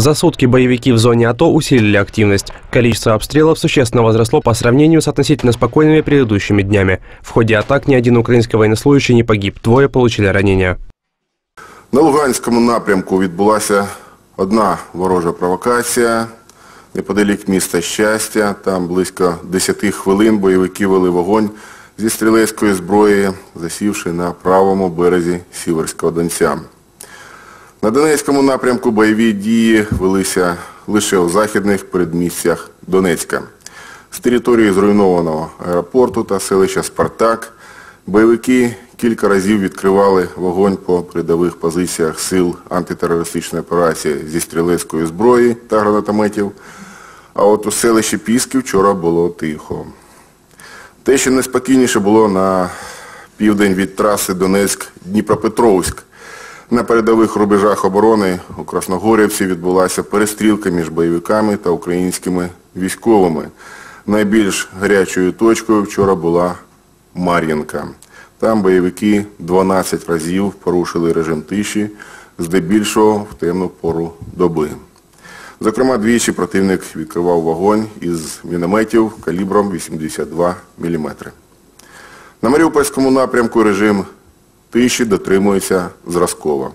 За сутки боевики в зоне АТО усилили активность. Количество обстрелов существенно возросло по сравнению с относительно спокойными предыдущими днями. В ходе атак ни один український военнослужащий не погиб, двое получили ранения. На Луганському напрямку відбулася одна ворожа провокація. Неподалік міста Щастя, там близько 10 хвилин бойовики вели вогонь зі стрілецької зброї, засівши на правому березі Сіверського Донця. На Донецькому напрямку бойові дії велися лише у західних передмістях Донецька. З території зруйнованого аеропорту та селища Спартак бойовики кілька разів відкривали вогонь по передових позиціях сил антитерористичної операції зі стрілецької зброї та гранатометів, а от у селищі Піски вчора було тихо. Те, що неспокійніше було на південь від траси Донецьк-Дніпропетровськ. На передових рубежах оборони у Красногорівці відбулася перестрілка між бойовиками та українськими військовими. Найбільш гарячою точкою вчора була Мар'їнка. Там бойовики 12 разів порушили режим тиші, здебільшого в темну пору доби. Зокрема, двічі противник відкривав вогонь із мінометів калібром 82 мм. На Маріупольському напрямку режим тиші дотримується зразково.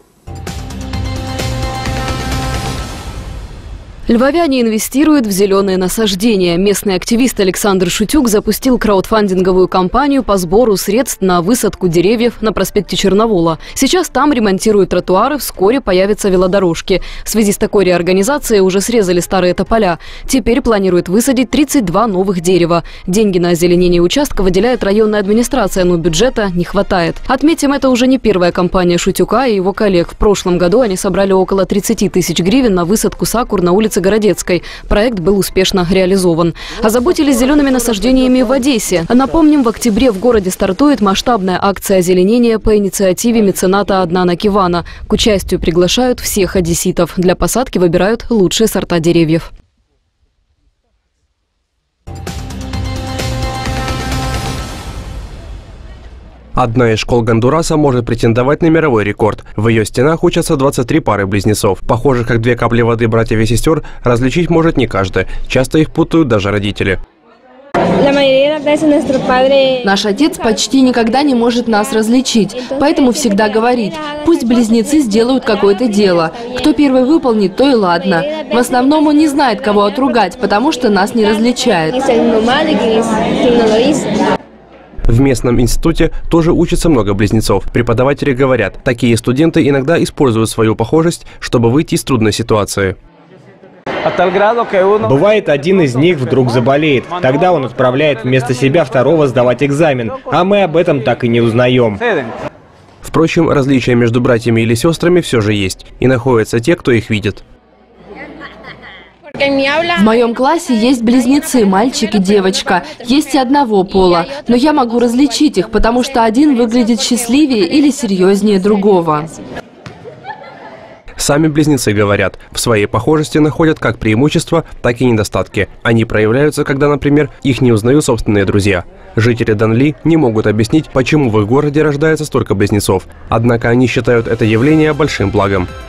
Львовяне инвестируют в зеленые насаждения. Местный активист Александр Шутюк запустил краудфандинговую кампанию по сбору средств на высадку деревьев на проспекте Черновола. Сейчас там ремонтируют тротуары, вскоре появятся велодорожки. В связи с такой реорганизацией уже срезали старые тополя. Теперь планируют высадить 32 новых дерева. Деньги на озеленение участка выделяет районная администрация, но бюджета не хватает. Отметим, это уже не первая кампания Шутюка и его коллег. В прошлом году они собрали около 30 тысяч гривен на высадку сакур на улице Городецкой. Проект был успешно реализован. Озаботились зелеными насаждениями в Одессе. Напомним, в октябре в городе стартует масштабная акция озеленения по инициативе мецената Аднана Кивана. К участию приглашают всех одесситов. Для посадки выбирают лучшие сорта деревьев. Одна из школ Гондураса может претендовать на мировой рекорд. В ее стенах учатся 23 пары близнецов. Похожих, как две капли воды братьев и сестер, различить может не каждый. Часто их путают даже родители. Наш отец почти никогда не может нас различить, поэтому всегда говорит, пусть близнецы сделают какое-то дело. Кто первый выполнит, то и ладно. В основном он не знает, кого отругать, потому что нас не различает. В местном институте тоже учатся много близнецов. Преподаватели говорят, такие студенты иногда используют свою похожесть, чтобы выйти из трудной ситуации. Бывает, один из них вдруг заболеет. Тогда он отправляет вместо себя второго сдавать экзамен, а мы об этом так и не узнаем. Впрочем, различия между братьями или сестрами все же есть. И находятся те, кто их видит. В моем классе есть близнецы, мальчик и девочка. Есть и одного пола. Но я могу различить их, потому что один выглядит счастливее или серьезнее другого. Сами близнецы говорят, в своей похожести находят как преимущества, так и недостатки. Они проявляются, когда, например, их не узнают собственные друзья. Жители Данли не могут объяснить, почему в их городе рождается столько близнецов. Однако они считают это явление большим благом.